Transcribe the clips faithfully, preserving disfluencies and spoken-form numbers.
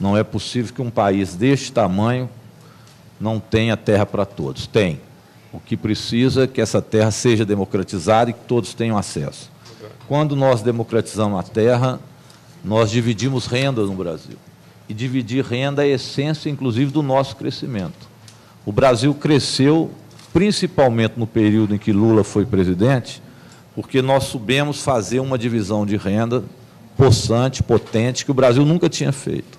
Não é possível que um país deste tamanho não tenha terra para todos. Tem. O que precisa é que essa terra seja democratizada e que todos tenham acesso. Quando nós democratizamos a terra, nós dividimos renda no Brasil. E dividir renda é a essência, inclusive, do nosso crescimento. O Brasil cresceu, principalmente no período em que Lula foi presidente, porque nós soubemos fazer uma divisão de renda possante, potente, que o Brasil nunca tinha feito.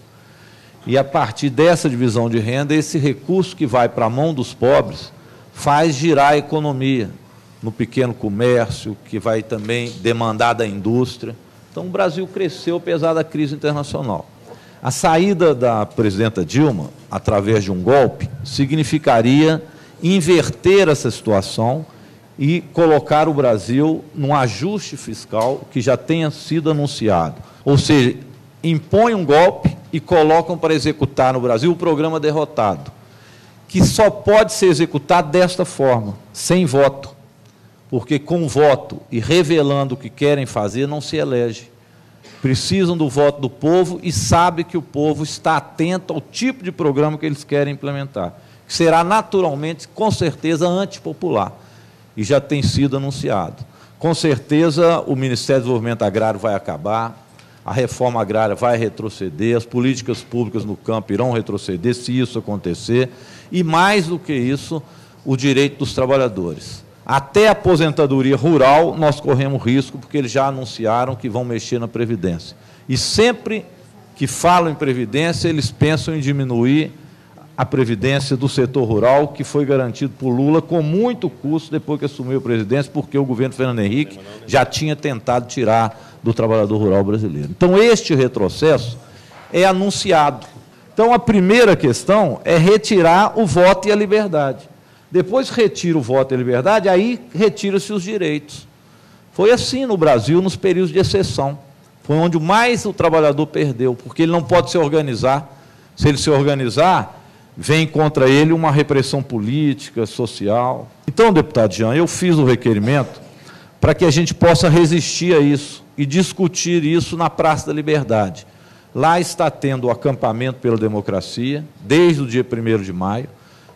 E, a partir dessa divisão de renda, esse recurso que vai para a mão dos pobres faz girar a economia no pequeno comércio, que vai também demandar da indústria. Então, o Brasil cresceu apesar da crise internacional. A saída da presidenta Dilma, através de um golpe, significaria inverter essa situação e colocar o Brasil num ajuste fiscal que já tenha sido anunciado. Ou seja, impõe um golpe e colocam para executar no Brasil o programa derrotado, que só pode ser executado desta forma, sem voto, porque com voto e revelando o que querem fazer, não se elege. Precisam do voto do povo e sabe que o povo está atento ao tipo de programa que eles querem implementar, que será naturalmente, com certeza, antipopular, e já tem sido anunciado. Com certeza, o Ministério do Desenvolvimento Agrário vai acabar, a reforma agrária vai retroceder, as políticas públicas no campo irão retroceder, se isso acontecer, e, mais do que isso, o direito dos trabalhadores. Até a aposentadoria rural, nós corremos risco, porque eles já anunciaram que vão mexer na Previdência. E sempre que falam em Previdência, eles pensam em diminuir a Previdência do setor rural, que foi garantido por Lula com muito custo depois que assumiu a presidência, porque o governo Fernando Henrique já tinha tentado tirar do trabalhador rural brasileiro. Então, este retrocesso é anunciado. Então, a primeira questão é retirar o voto e a liberdade. Depois retira o voto e a liberdade, aí retira-se os direitos. Foi assim no Brasil, nos períodos de exceção. Foi onde mais o trabalhador perdeu, porque ele não pode se organizar. Se ele se organizar, vem contra ele uma repressão política, social. Então, deputado Jean, eu fiz o requerimento para que a gente possa resistir a isso e discutir isso na Praça da Liberdade. Lá está tendo o acampamento pela democracia, desde o dia primeiro de maio,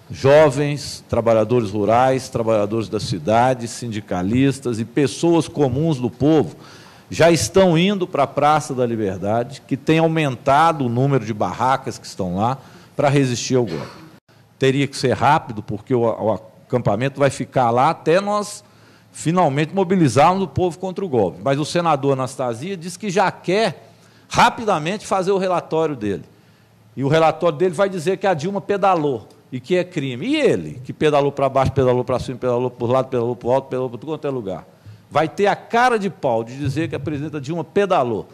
jovens, trabalhadores rurais, trabalhadores da cidade, sindicalistas e pessoas comuns do povo já estão indo para a Praça da Liberdade, que tem aumentado o número de barracas que estão lá para resistir ao golpe. Teria que ser rápido, porque o, o acampamento vai ficar lá até nós finalmente mobilizarmos o povo contra o golpe. Mas o senador Anastasia disse que já quer rapidamente fazer o relatório dele. E o relatório dele vai dizer que a Dilma pedalou e que é crime. E ele, que pedalou para baixo, pedalou para cima, pedalou para o lado, pedalou para o alto, pedalou para tudo quanto é lugar. Vai ter a cara de pau de dizer que a presidenta Dilma pedalou.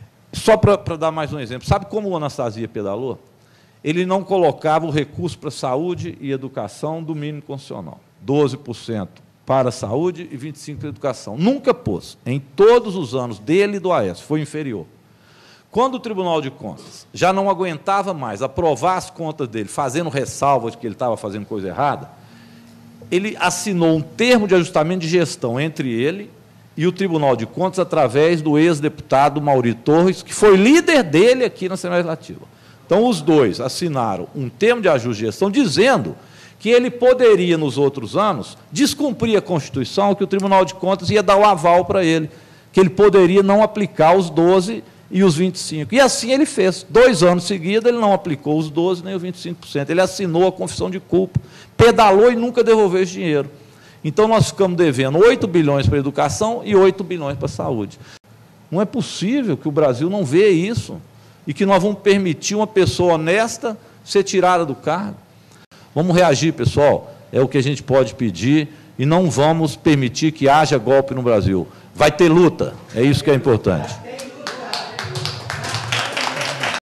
Só para, para dar mais um exemplo, sabe como o Anastasia pedalou? Ele não colocava o recurso para saúde e educação do mínimo constitucional. doze por cento para a saúde e vinte e cinco por cento para a educação. Nunca pôs. Em todos os anos dele e do Aécio, foi inferior. Quando o Tribunal de Contas já não aguentava mais aprovar as contas dele, fazendo ressalva de que ele estava fazendo coisa errada, ele assinou um termo de ajustamento de gestão entre ele e o Tribunal de Contas através do ex-deputado Mauri Torres, que foi líder dele aqui na Assembleia Legislativa. Então, os dois assinaram um termo de ajuste de gestão dizendo que ele poderia, nos outros anos, descumprir a Constituição, que o Tribunal de Contas ia dar o aval para ele, que ele poderia não aplicar os doze e os vinte e cinco por cento. E assim ele fez. Dois anos seguidos, ele não aplicou os doze nem os vinte e cinco por cento. Ele assinou a confissão de culpa, pedalou e nunca devolveu esse dinheiro. Então, nós ficamos devendo oito bilhões para a educação e oito bilhões para a saúde. Não é possível que o Brasil não vê isso e que nós vamos permitir uma pessoa honesta ser tirada do cargo. Vamos reagir, pessoal, é o que a gente pode pedir e não vamos permitir que haja golpe no Brasil. Vai ter luta, é isso que é importante.